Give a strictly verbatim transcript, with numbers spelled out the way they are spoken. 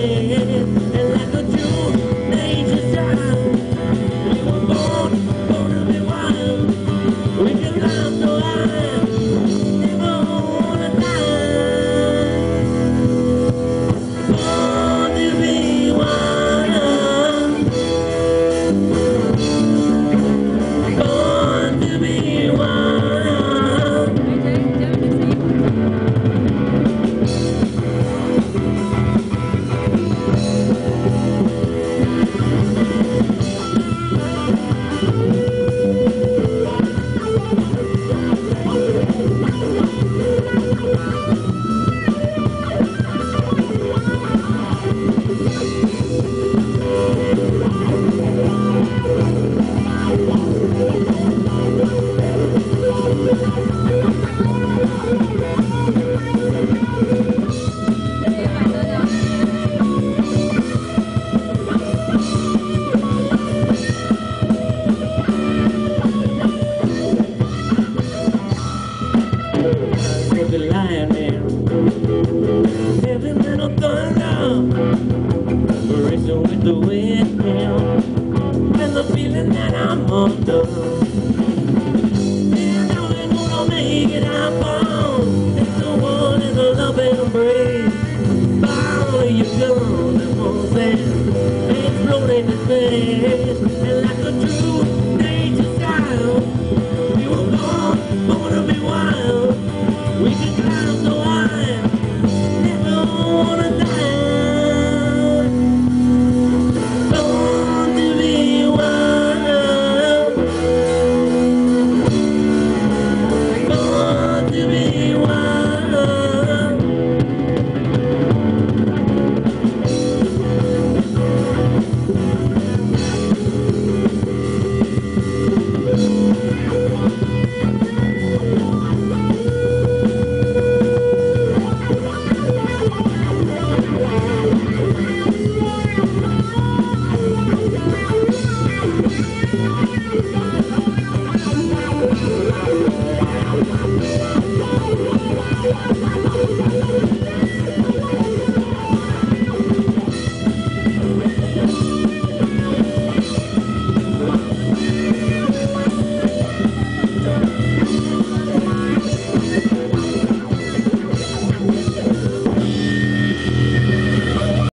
space, and like a true nature's child, we were born, born to be wild. We can climb so high, never wanna die. Born to be wild, born to be wild. The lion man, heavy metal thunder, racing with the wind now, and the feeling that I'm under. And all they gonna make it happen. It's the one in the love and embrace. Finally you're gone, and one thing exploding in space.